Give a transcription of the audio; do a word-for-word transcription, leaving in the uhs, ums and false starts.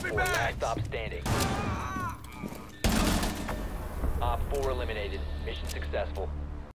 four, last stop standing. Op four eliminated. Mission successful.